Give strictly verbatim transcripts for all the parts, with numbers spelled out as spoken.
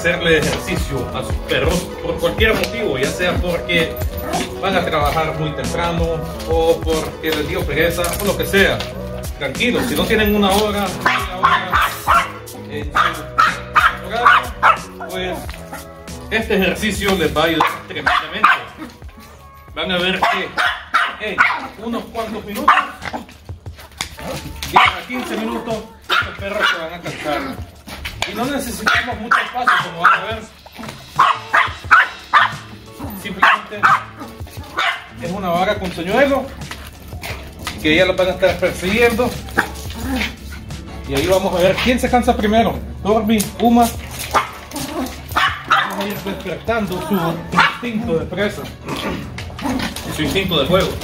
hacerle ejercicio a sus perros por cualquier motivo, ya sea porque van a trabajar muy temprano o porque les dio pereza o lo que sea. Tranquilos, si no tienen una hora, media hora en su hogar, pues este ejercicio les va a ayudar tremendamente. Van a ver que en unos cuantos minutos, diez a quince minutos, estos perros se van a cansar. Y no necesitamos muchos pasos, como van a ver. Simplemente es una vara con señuelo que ya los van a estar persiguiendo. Y ahí vamos a ver quién se cansa primero. Torby, Uma. Vamos a ir despertando su instinto de presa y su instinto de juego.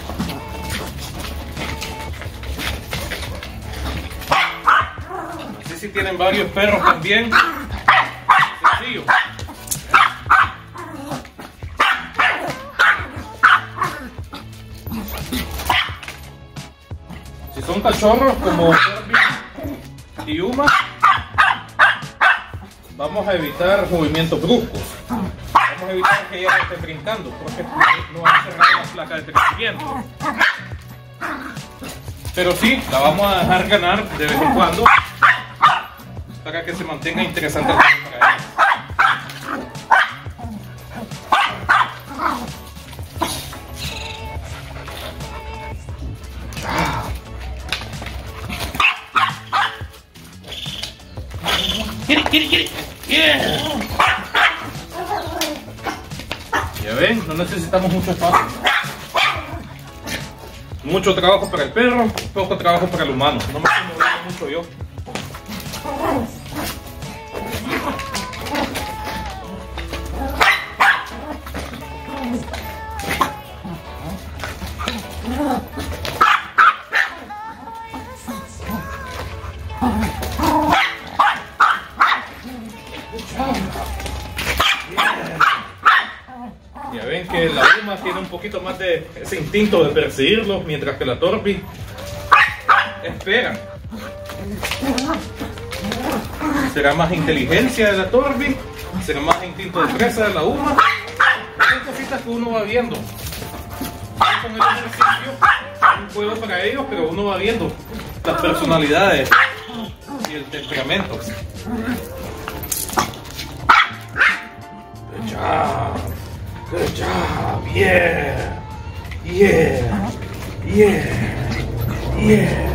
Así si tienen varios perros también, sencillo. Si son cachorros como Torby y Uma, vamos a evitar movimientos bruscos. Vamos a evitar que ella esté brincando, porque no va a cerrar la placa de crecimiento. Pero sí, la vamos a dejar ganar de vez en cuando para que se mantenga interesante el juego para ella. Get it, get it, get it. Yeah. Ya ven, no necesitamos mucho espacio. Mucho trabajo para el perro, poco trabajo para el humano. No me estoy moviendo mucho yo. Ya ven que la Uma tiene un poquito más de ese instinto de perseguirlos, mientras que la Torby espera. Será más inteligencia de la Torby, será más instinto de presa de la Uma. Son cositas que uno va viendo. Con el ejercicio es un juego para ellos, pero uno va viendo las personalidades y el temperamento. Good job. Good job. Yeah. Yeah. Yeah. Yeah.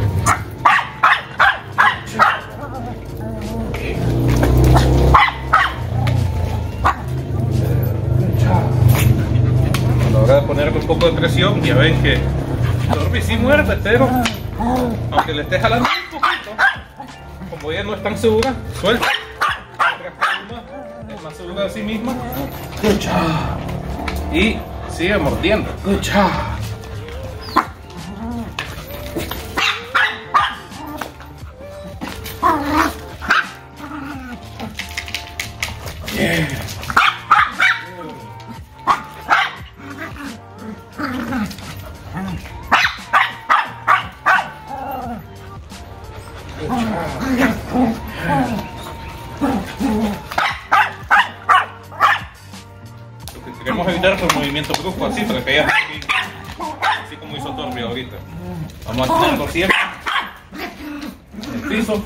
A la hora de ponerle un poco de presión, ya ven que Torby sí muerde, pero aunque le esté jalando un poquito, como ella no es tan segura, suelta. Es más segura de sí misma. Good job. Y sigue mordiendo. Good job. Yeah. Lo que queremos evitar son movimientos bruscos así, para que ella así, así como hizo Torby ahorita. Vamos a tenerlo siempre en el piso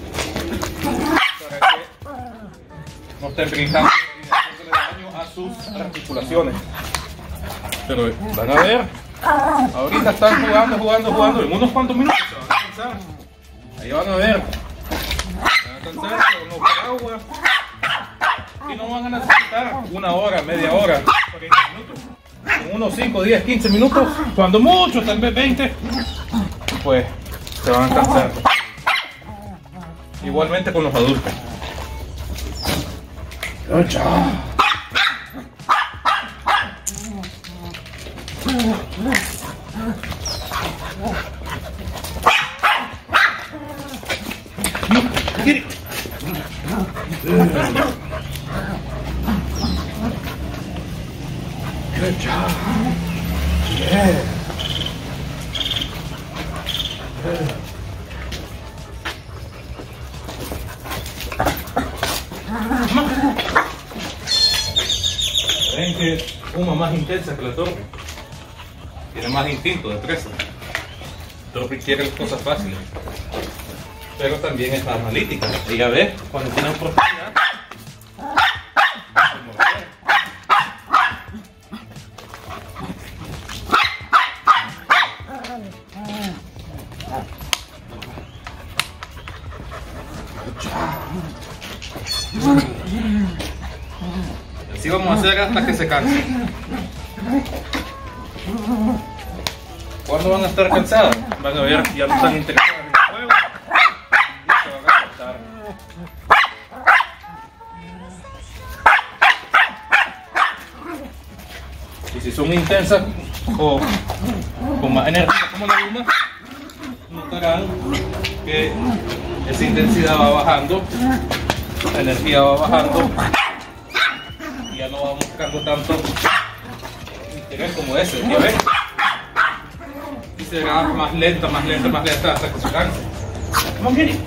para que no estén brincando y haciéndole daño a sus articulaciones. Pero van a ver, ahorita están jugando, jugando, jugando. En unos cuantos minutos se van a cansar. Ahí van a ver. Se van a cansar, se van a buscar agua. Y no van a necesitar una hora, media hora, cuarenta minutos. En unos cinco, diez, quince minutos, cuando mucho, tal vez veinte, pues se van a cansar. Igualmente con los adultos. Good job. Get it. Good job. Yeah. Good. intensa que la Torri. Tiene más instinto de presa. Torri quiere las cosas fáciles. Pero también es más analítica. Ella ve cuando tiene oportunidad. Así vamos a hacer hasta que se canse. ¿Cuándo van a estar cansadas? Van a ver, ya no están interesadas en el juego y se van a acostar. Y si son intensas o con más energía como la luna, notarán que esa intensidad va bajando, la energía va bajando y ya no va buscando tanto interés como ese, ¿ya ven? Y será más lenta, más lenta, más lenta hasta que se canse. Come on, Kitty.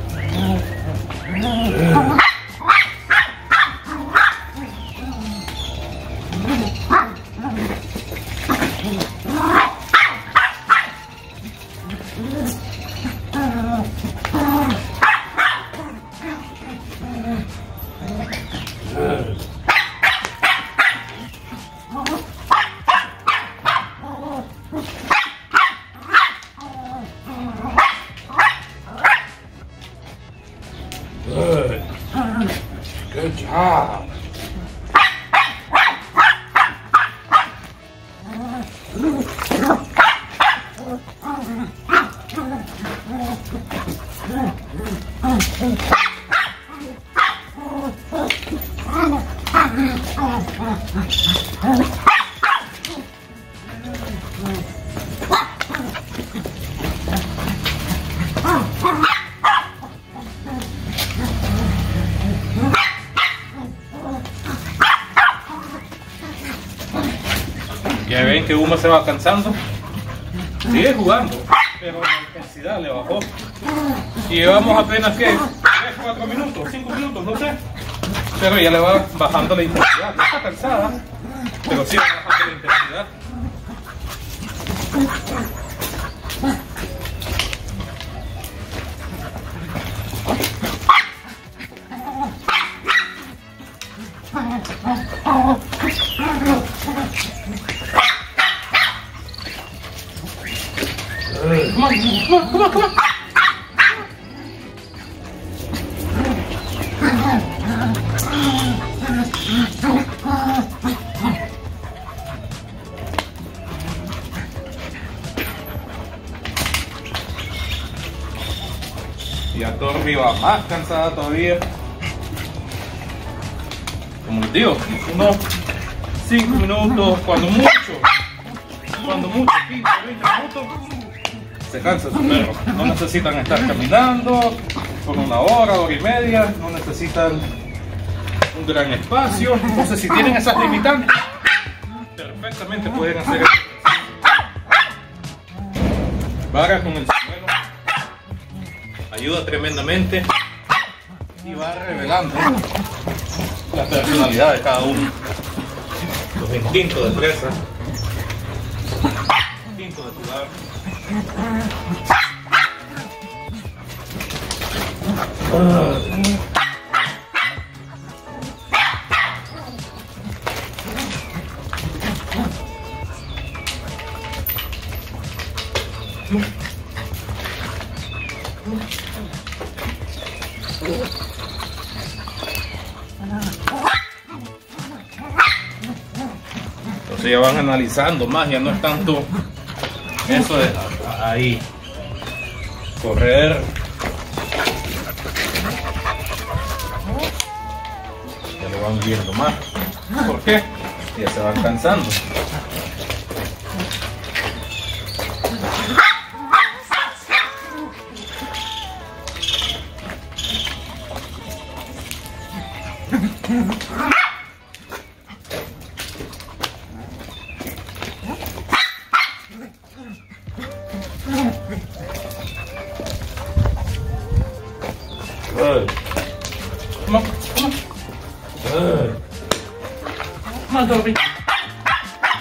Good. Good job. Ya ven que Uma se va cansando, sigue jugando, pero la intensidad le bajó. Y llevamos apenas que tres, cuatro minutos, cinco minutos, no sé. Pero ya le va bajando la intensidad. No está cansada, pero sí va bajando la intensidad. Come on, come on, come on, come on. Y a Torri va más cansada todavía. Como les digo, unos cinco minutos, cuando mucho, cuando mucho, quince, veinte minutos. Se cansa su perro. No necesitan estar caminando por una hora, hora y media. No necesitan un gran espacio. Entonces, si tienen esas limitantes, perfectamente pueden hacer eso. Vara con el suelo ayuda tremendamente y va revelando la personalidad de cada uno, los instintos de presa, los instintos de jugar. Entonces ya van analizando más, ya no es tanto eso de ahí correr, ya lo van viendo más. ¿Por qué? Ya se van cansando. Good. Come on, come on. Good. Come on, Toby.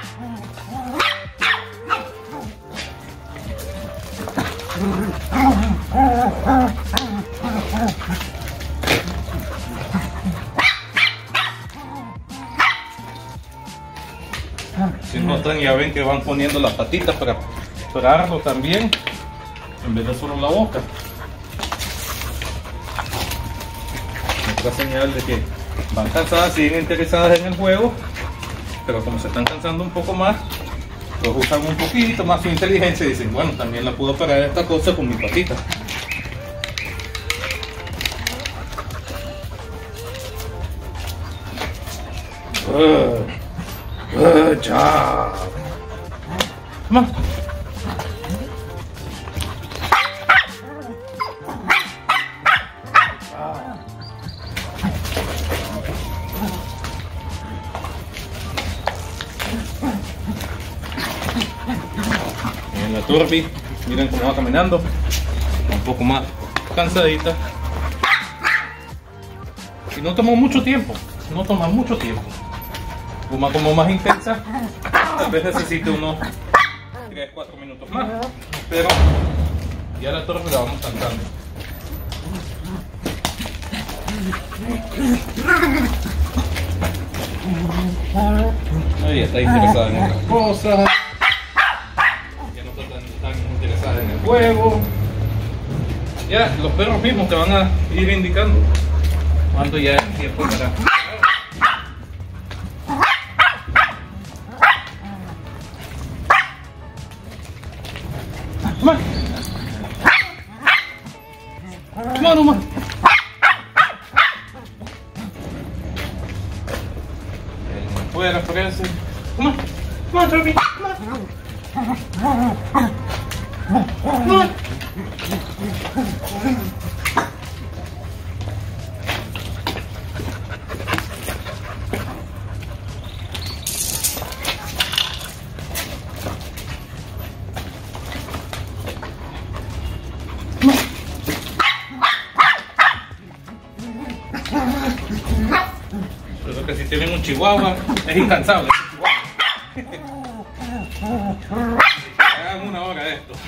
Si notan, ya ven que van poniendo las patitas para pararlo también, en vez de solo la boca. Otra señal de que van cansadas, siguen interesadas en el juego, pero como se están cansando un poco más, los usan un poquito más su inteligencia y dicen, bueno, también la puedo parar esta cosa con mi patita. Good, good job. Come on. En la Turbi, miren cómo va caminando, un poco más cansadita. Y no tomó mucho tiempo, no toma mucho tiempo. Uma como más intensa, tal vez necesite unos tres a cuatro minutos más, pero ya la Turbi la vamos cantando. Ella está interesada en otras cosas, ya no está tan, tan interesada en el juego. Ya, los perros mismos te van a ir indicando cuando ya es tiempo para... Come on. Come on, Uma. Fuera, parece. Come on. Come on, Turbi. Come on. Come on. Creo que si tienen un chihuahua es incansable. Hagan una hora de esto.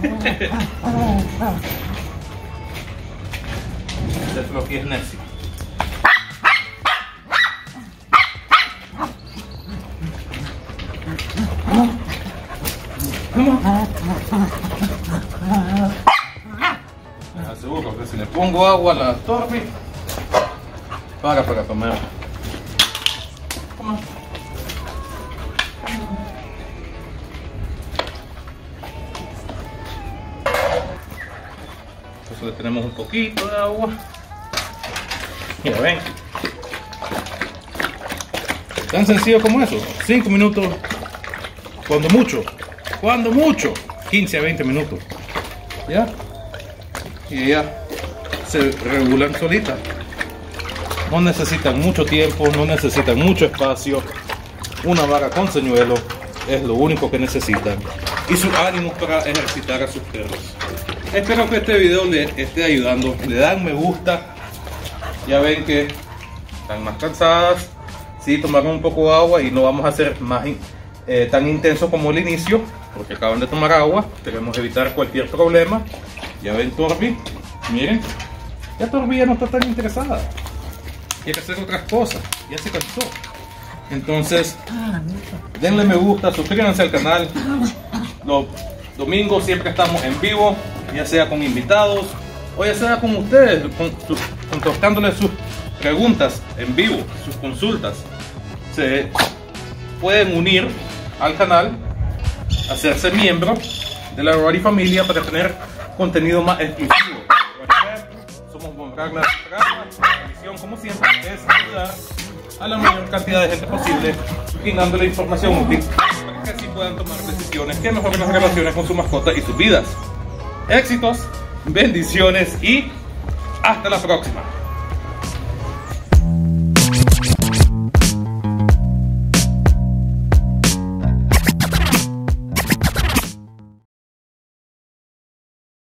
Este Floki es necio. Les aseguro que si le pongo agua a la Turbi, para para comer. Entonces le tenemos un poquito de agua. Mira, ven. Tan sencillo como eso. cinco minutos. Cuando mucho. Cuando mucho. quince a veinte minutos. ¿Ya? Y ellas se regulan solitas. No necesitan mucho tiempo, no necesitan mucho espacio. Una vaca con señuelo es lo único que necesitan. Y sus ánimos para ejercitar a sus perros. Espero que este video le esté ayudando. Le dan me gusta. Ya ven que están más cansadas. Sí, tomaron un poco de agua y no vamos a hacer más eh, tan intenso como el inicio, porque acaban de tomar agua. Queremos evitar cualquier problema. Ya ven Turbi. Miren. Ya Turbi ya no está tan interesada. Quiere hacer otras cosas, ya se cansó. Entonces, denle me gusta, suscríbanse al canal. Los domingos siempre estamos en vivo, ya sea con invitados o ya sea con ustedes, con, su, contestándoles sus preguntas en vivo, sus consultas. Se pueden unir al canal, hacerse miembro de la Rari familia para tener contenido más exclusivo. Somos Bonragla. La misión, como siempre, es ayudar a la mayor cantidad de gente posible, brindando la información útil para que así puedan tomar decisiones que mejoren las relaciones con su mascota y sus vidas. Éxitos, bendiciones y hasta la próxima.